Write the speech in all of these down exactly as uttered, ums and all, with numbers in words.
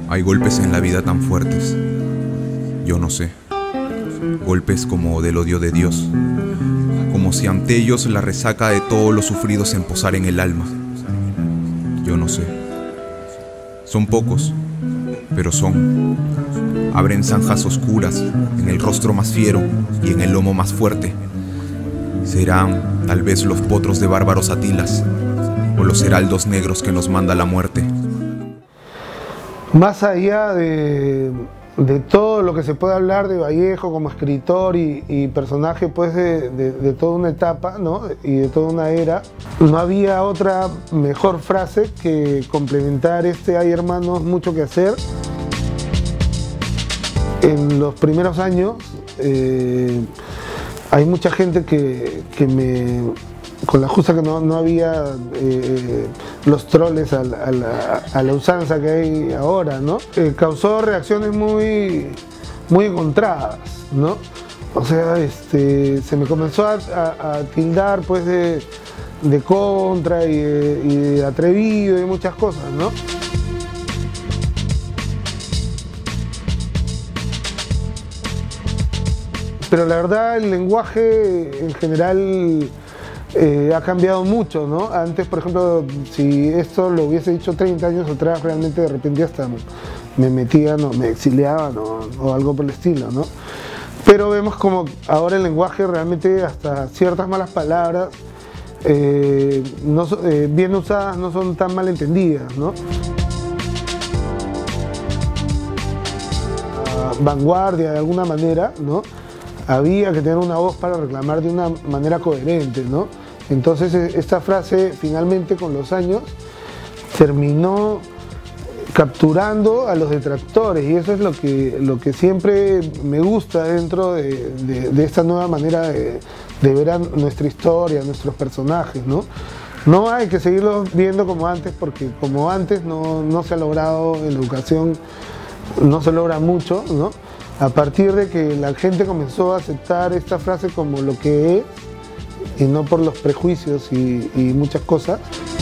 Hay golpes en la vida tan fuertes, yo no sé, golpes como del odio de Dios, como si ante ellos la resaca de todos los sufridos se emposara en el alma. Yo no sé, son pocos, pero son. Abren zanjas oscuras en el rostro más fiero y en el lomo más fuerte. Serán tal vez los potros de bárbaros atilas o los heraldos negros que nos manda la muerte. Más allá de, de todo lo que se puede hablar de Vallejo como escritor y, y personaje pues de, de, de toda una etapa, ¿no? Y de toda una era, no había otra mejor frase que complementar este "hay hermanos, mucho que hacer". En los primeros años eh, hay mucha gente que, que me... con la justa que no, no había eh, los troles a la, a, la, a la usanza que hay ahora, ¿no? Eh, causó reacciones muy, muy encontradas, ¿no? O sea, este, se me comenzó a, a, a tildar pues de, de contra y de, y de atrevido y muchas cosas, ¿no? Pero la verdad el lenguaje en general Eh, ha cambiado mucho, ¿no? Antes, por ejemplo, si esto lo hubiese dicho treinta años atrás, realmente de repente hasta me metían o me exiliaban o, o algo por el estilo, ¿no? Pero vemos como ahora el lenguaje realmente hasta ciertas malas palabras eh, no, eh, bien usadas no son tan mal entendidas, ¿no? Uh, vanguardia de alguna manera, ¿no? Había que tener una voz para reclamar de una manera coherente, ¿no? Entonces esta frase finalmente con los años terminó capturando a los detractores y eso es lo que, lo que siempre me gusta dentro de, de, de esta nueva manera de, de ver a nuestra historia, a nuestros personajes, ¿no? No hay que seguirlos viendo como antes porque como antes no, no se ha logrado en la educación, no se logra mucho, ¿no? A partir de que la gente comenzó a aceptar esta frase como lo que es y no por los prejuicios y, y muchas cosas.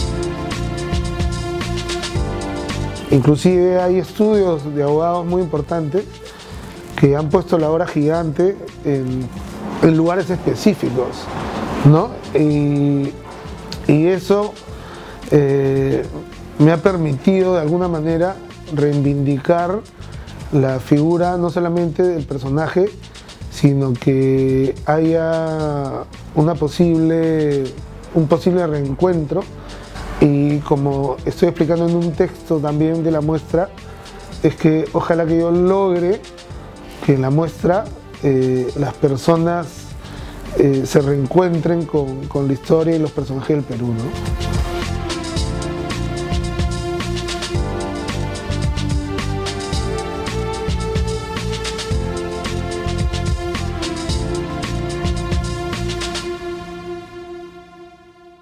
Inclusive hay estudios de abogados muy importantes que han puesto la hora gigante en, en lugares específicos, ¿no? Y, y eso eh, me ha permitido de alguna manera reivindicar la figura no solamente del personaje, sino que haya una posible, un posible reencuentro y como estoy explicando en un texto también de la muestra, es que ojalá que yo logre que en la muestra eh, las personas eh, se reencuentren con, con la historia y los personajes del Perú, ¿no?